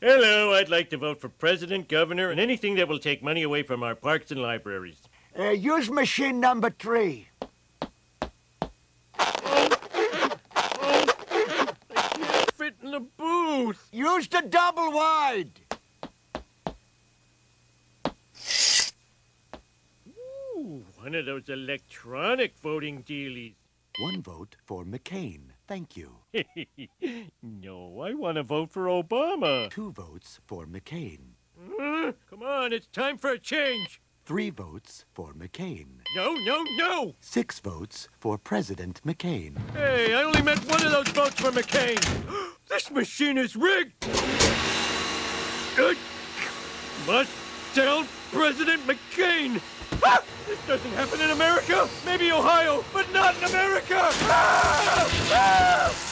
Hello, I'd like to vote for president, governor, and anything that will take money away from our parks and libraries. Use machine number 3. Fit in the booth. Use the double wide. Ooh, one of those electronic voting dealies. 1 vote for McCain. Thank you. No, I want to vote for Obama. 2 votes for McCain. Come on, it's time for a change. 3 votes for McCain. No, no, no! 6 votes for President McCain. Hey, I only meant one of those votes for McCain. This machine is rigged. Must tell President McCain. Ah! This doesn't happen in America. Maybe Ohio, but not in America. Ah! Ah!